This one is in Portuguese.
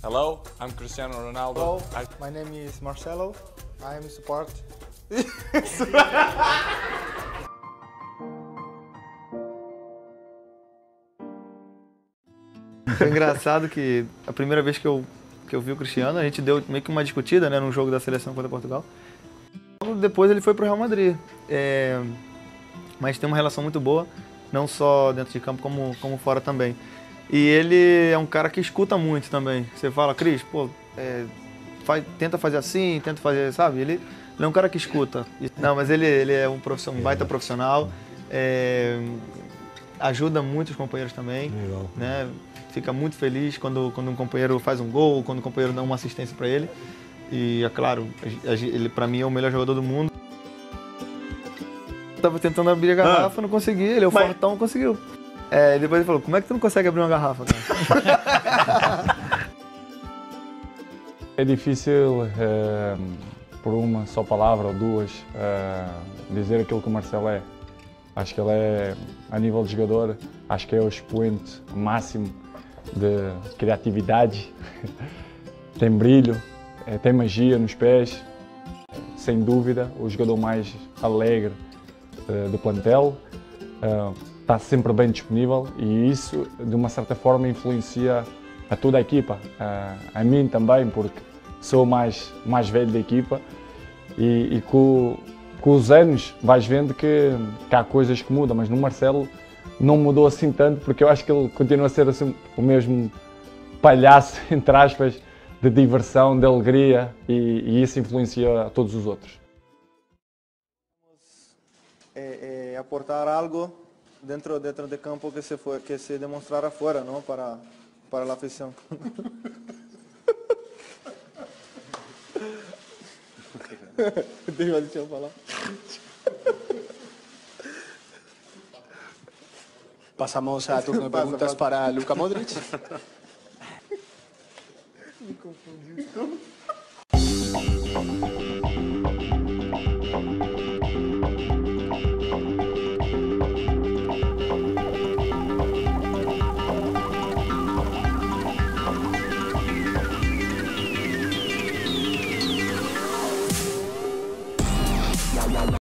Hello, I'm Cristiano Ronaldo. Hello, my name is Marcelo. I am support. Foi engraçado que a primeira vez que eu vi o Cristiano, a gente deu meio que uma discutida, né, num jogo da seleção contra Portugal. Logo depois ele foi pro Real Madrid. Mas tem uma relação muito boa, não só dentro de campo como fora também. E ele é um cara que escuta muito também. Você fala, Cris, pô, tenta fazer assim, tenta fazer, sabe? Ele é um cara que escuta. Não, mas ele é um baita profissional, ajuda muito os companheiros também, né? Fica muito feliz quando um companheiro faz um gol, quando um companheiro dá uma assistência para ele. E é claro, ele para mim é o melhor jogador do mundo. Eu tava tentando abrir a garrafa, não consegui, ele é o fortão, conseguiu. Depois ele falou, como é que tu não consegue abrir uma garrafa, cara? É difícil, por uma só palavra ou duas, dizer aquilo que o Marcelo é. Acho que ele é, a nível de jogador, acho que é o expoente máximo de criatividade, tem brilho, tem magia nos pés, sem dúvida, o jogador mais alegre do plantel, está sempre bem disponível e isso, de uma certa forma, influencia a toda a equipa, a mim também, porque sou o mais velho da equipa e com os anos vais vendo que há coisas que mudam, mas no Marcelo não mudou assim tanto, porque eu acho que ele continua a ser assim, o mesmo palhaço, entre aspas, de diversão, de alegria e isso influencia a todos os outros. Aportar algo dentro de campo que se demonstrara fuera, ¿no? Para la afición. Deixa eu falar. Pasamos a turno de preguntas para Luka Modric. Me confundi.